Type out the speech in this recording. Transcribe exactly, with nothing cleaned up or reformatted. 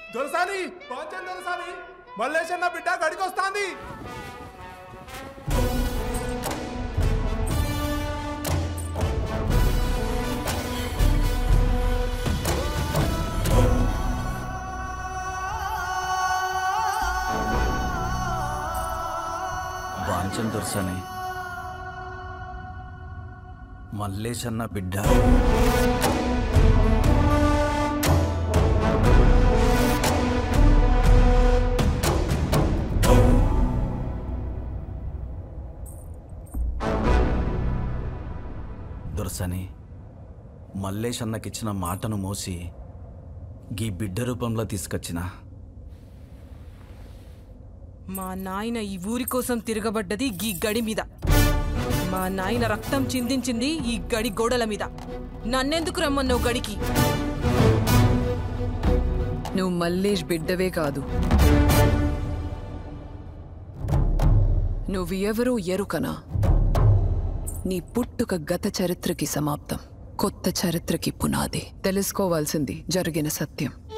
దొరసాని పాంచన్ దొరసాని మల్లేశన్న బిడ్డ గడికి వస్తాంది. పాంచన్ దొరసాని మల్లేశన్న బిడ్డ. దొరసాని మల్లేష్ అన్నకిచ్చిన మాటను మోసి గీ బిడ్డ రూపంలో తీసుకొచ్చిన. మా నాయన ఈ ఊరి కోసం తిరగబడ్డది గీ గడి మీద. మా నాయన రక్తం చిందించింది ఈ గడి గోడల మీద. నన్నెందుకు రమ్మన్నావు గడికి? నువ్వు మల్లేష్ బిడ్డవే కాదు, నువ్వు ఎవరో ఎరుకనా? నీ పుట్టుక గత చరిత్రకి సమాప్తం, కొత్త చరిత్రకి పునాది. తెలుసుకోవాల్సింది జరిగిన సత్యం.